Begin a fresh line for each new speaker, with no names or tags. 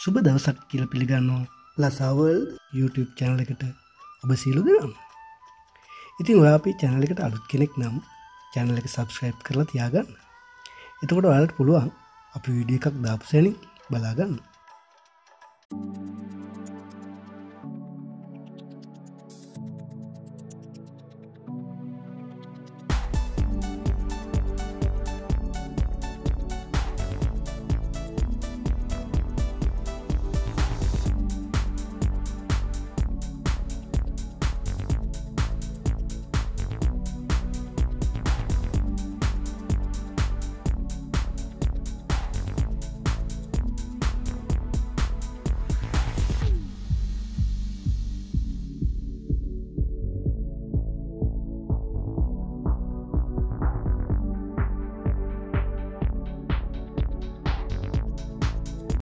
සුබ දවසක් කියලා පිළිගන්නවා ලසාවල් YouTube channel එකට ඔබ සියලු දෙනාම. ඉතින් ඔයා අපේ channel එකට අලුත් කෙනෙක් නම් channel එක subscribe කරලා තියාගන්න. එතකොට ඔයාලට පුළුවන් අපි වීඩියෝ එකක් දාපු සැනින් බලා ගන්න.